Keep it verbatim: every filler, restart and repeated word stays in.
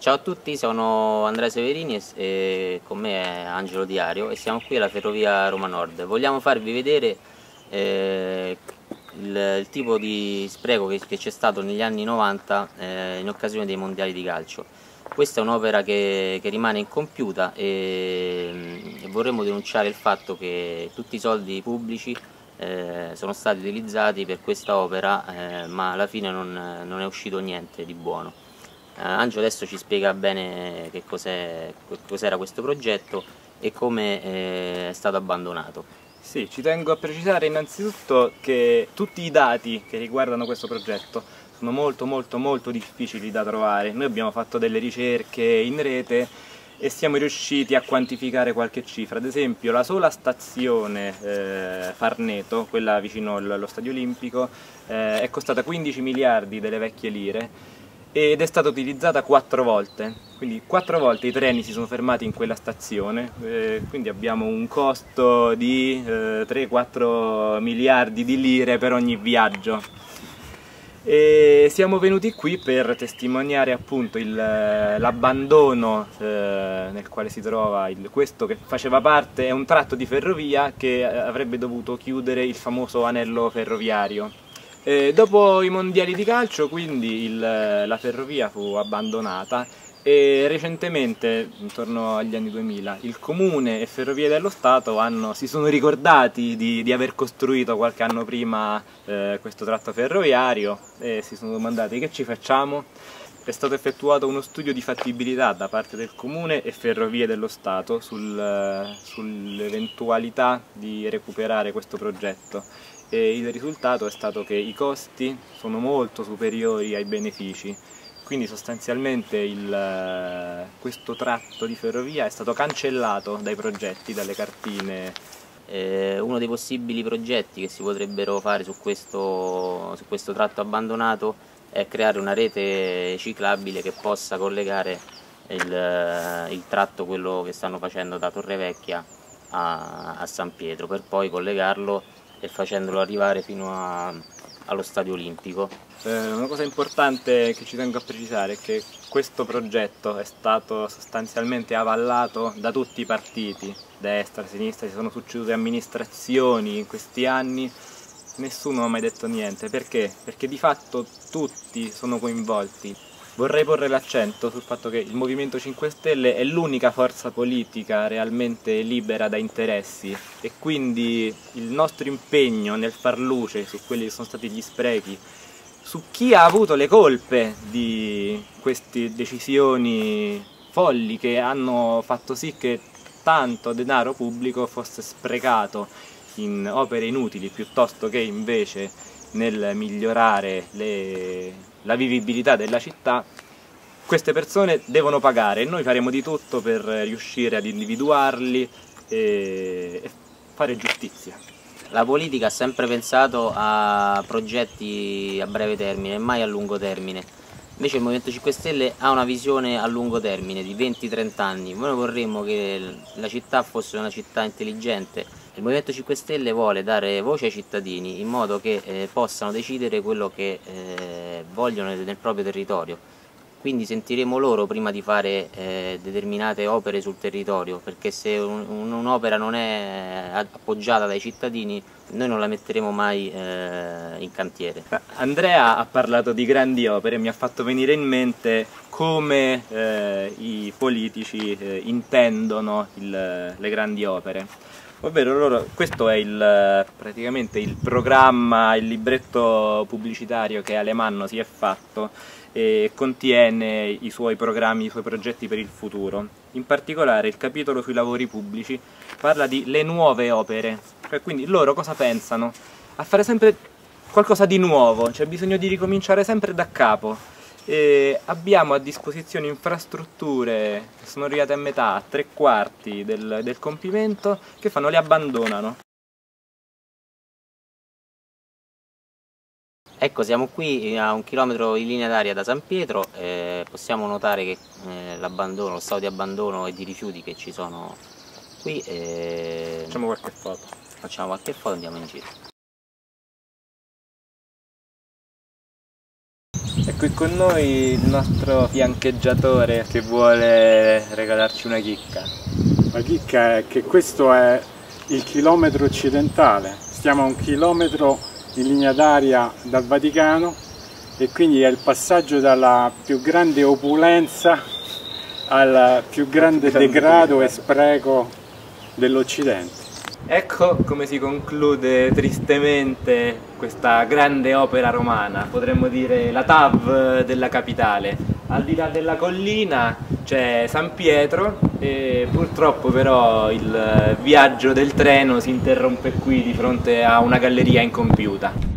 Ciao a tutti, sono Andrea Severini e con me è Angelo Diario e siamo qui alla Ferrovia Roma Nord. Vogliamo farvi vedere eh, il, il tipo di spreco che c'è stato negli anni novanta eh, in occasione dei mondiali di calcio. Questa è un'opera che, che rimane incompiuta e, e vorremmo denunciare il fatto che tutti i soldi pubblici eh, sono stati utilizzati per questa opera, eh, ma alla fine non, non è uscito niente di buono. Uh, Angelo adesso ci spiega bene che cos'era cos questo progetto e come eh, è stato abbandonato. Sì, ci tengo a precisare innanzitutto che tutti i dati che riguardano questo progetto sono molto molto molto difficili da trovare. Noi abbiamo fatto delle ricerche in rete e siamo riusciti a quantificare qualche cifra. Ad esempio la sola stazione eh, Farneto, quella vicino allo Stadio Olimpico, eh, è costata quindici miliardi delle vecchie lire ed è stata utilizzata quattro volte, quindi quattro volte i treni si sono fermati in quella stazione, eh, quindi abbiamo un costo di eh, tre quattro miliardi di lire per ogni viaggio. E siamo venuti qui per testimoniare appunto l'abbandono eh, nel quale si trova il, questo che faceva parte, è un tratto di ferrovia che avrebbe dovuto chiudere il famoso anello ferroviario. Eh, dopo i mondiali di calcio quindi il, la ferrovia fu abbandonata e recentemente, intorno agli anni duemila, il Comune e Ferrovie dello Stato hanno, si sono ricordati di, di aver costruito qualche anno prima eh, questo tratto ferroviario e si sono domandati: che ci facciamo? È stato effettuato uno studio di fattibilità da parte del Comune e Ferrovie dello Stato sul, sull'eventualità di recuperare questo progetto. E il risultato è stato che i costi sono molto superiori ai benefici, quindi sostanzialmente il, questo tratto di ferrovia è stato cancellato dai progetti, dalle cartine. Eh, uno dei possibili progetti che si potrebbero fare su questo, su questo tratto abbandonato è creare una rete ciclabile che possa collegare il, il tratto, quello che stanno facendo da Torrevecchia a, a San Pietro, per poi collegarlo e facendolo arrivare fino a, allo Stadio Olimpico. Eh, una cosa importante che ci tengo a precisare è che questo progetto è stato sostanzialmente avallato da tutti i partiti, destra, sinistra, si sono succedute amministrazioni in questi anni, nessuno ha mai detto niente. Perché? Perché di fatto tutti sono coinvolti. Vorrei porre l'accento sul fatto che il Movimento cinque Stelle è l'unica forza politica realmente libera da interessi e quindi il nostro impegno nel far luce su quelli che sono stati gli sprechi, su chi ha avuto le colpe di queste decisioni folli che hanno fatto sì che tanto denaro pubblico fosse sprecato in opere inutili piuttosto che invece nel migliorare le, la vivibilità della città. Queste persone devono pagare e noi faremo di tutto per riuscire ad individuarli e, e fare giustizia. La politica ha sempre pensato a progetti a breve termine e mai a lungo termine. Invece il Movimento cinque Stelle ha una visione a lungo termine di venti trenta anni. Noi vorremmo che la città fosse una città intelligente. Il Movimento cinque Stelle vuole dare voce ai cittadini in modo che eh, possano decidere quello che eh, vogliono nel, nel proprio territorio. Quindi sentiremo loro prima di fare eh, determinate opere sul territorio, perché se un'opera non è appoggiata dai cittadini noi non la metteremo mai eh, in cantiere. Andrea ha parlato di grandi opere e mi ha fatto venire in mente come eh, i politici eh, intendono il, le grandi opere. Ovvero loro, questo è il, praticamente il programma, il libretto pubblicitario che Alemanno si è fatto e contiene i suoi programmi, i suoi progetti per il futuro. In particolare il capitolo sui lavori pubblici parla di le nuove opere, cioè quindi loro cosa pensano? A fare sempre qualcosa di nuovo, c'è bisogno di ricominciare sempre da capo. E abbiamo a disposizione infrastrutture che sono arrivate a metà, a tre quarti del, del compimento, che fanno? Le abbandonano. Ecco, siamo qui a un chilometro in linea d'aria da San Pietro, eh, possiamo notare che eh, l'abbandono, lo stato di abbandono e di rifiuti che ci sono qui. Eh, Facciamo qualche foto. Facciamo qualche foto e andiamo in giro. Ecco, qui con noi il nostro fiancheggiatore che vuole regalarci una chicca. La chicca è che questo è il chilometro occidentale, stiamo a un chilometro in linea d'aria dal Vaticano e quindi è il passaggio dalla più grande opulenza al più grande degrado e spreco dell'Occidente. Ecco come si conclude tristemente questa grande opera romana, potremmo dire la T A V della capitale. Al di là della collina c'è San Pietro e purtroppo però il viaggio del treno si interrompe qui di fronte a una galleria incompiuta.